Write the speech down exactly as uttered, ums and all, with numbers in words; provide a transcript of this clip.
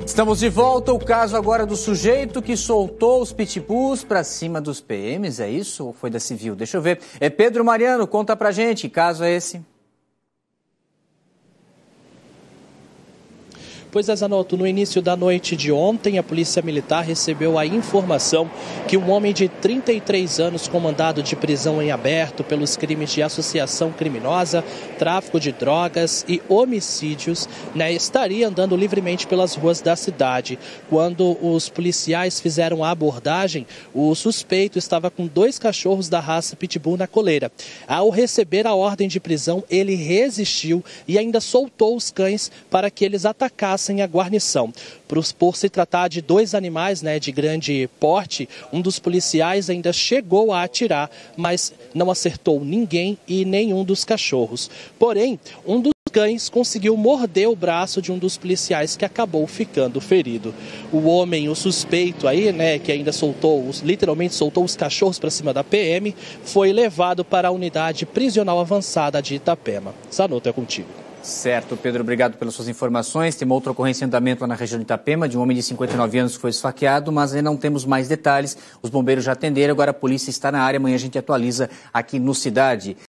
Estamos de volta. O caso agora do sujeito que soltou os pitbulls para cima dos P Ms, é isso? Ou foi da Civil? Deixa eu ver. É Pedro Mariano, conta pra gente, que caso é esse? Pois é, Zanotto, no início da noite de ontem, a Polícia Militar recebeu a informação que um homem de trinta e três anos com mandado de prisão em aberto pelos crimes de associação criminosa, tráfico de drogas e homicídios, né, estaria andando livremente pelas ruas da cidade. Quando os policiais fizeram a abordagem, o suspeito estava com dois cachorros da raça Pitbull na coleira. Ao receber a ordem de prisão, ele resistiu e ainda soltou os cães para que eles atacassem a guarnição. Por, por se tratar de dois animais, né, de grande porte, um dos policiais ainda chegou a atirar, mas não acertou ninguém e nenhum dos cachorros. Porém, um dos cães conseguiu morder o braço de um dos policiais que acabou ficando ferido. O homem, o suspeito aí, né, que ainda soltou, literalmente soltou os cachorros para cima da P M, foi levado para a unidade prisional avançada de Itapema. Zanotto, é contigo. Certo, Pedro, obrigado pelas suas informações. Tem uma outra ocorrência em andamento lá na região de Itapema, de um homem de cinquenta e nove anos que foi esfaqueado, mas ainda não temos mais detalhes. Os bombeiros já atenderam, agora a polícia está na área. Amanhã a gente atualiza aqui no Cidade.